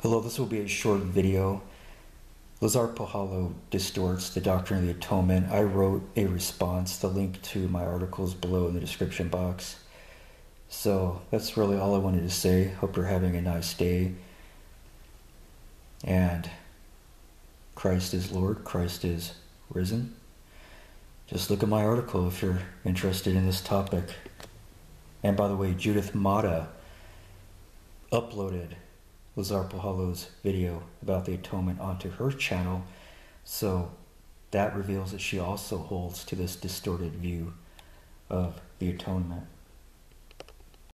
Hello, this will be a short video. Lazar Puhalo distorts the doctrine of the atonement. I wrote a response. The link to my article is below in the description box. So that's really all I wanted to say. Hope you're having a nice day. And Christ is Lord. Christ is risen. Just look at my article if you're interested in this topic. And by the way, Judith Mata uploaded Lazar Puhalo's video about the atonement onto her channel, so that reveals that she also holds to this distorted view of the atonement.